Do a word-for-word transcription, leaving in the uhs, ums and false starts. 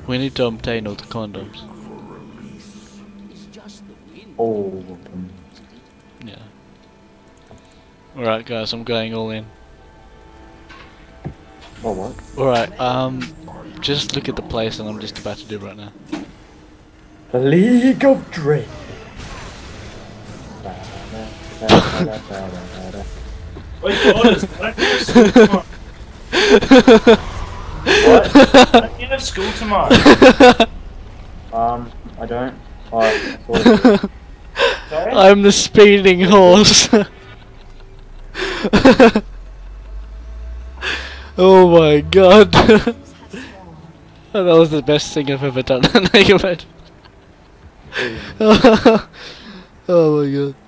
We need to obtain all the condoms. Oh. Yeah. Alright guys, I'm going all in. Oh what? Alright, um, just look at the place and I'm just about to do right now. The League of Dread. Wait, orders. I don't have school tomorrow. What? I don't have school tomorrow. Um, I don't. Oh, I thought it Sorry? I'm the speeding horse. Oh my god. That was the best thing I've ever done. Oh my god.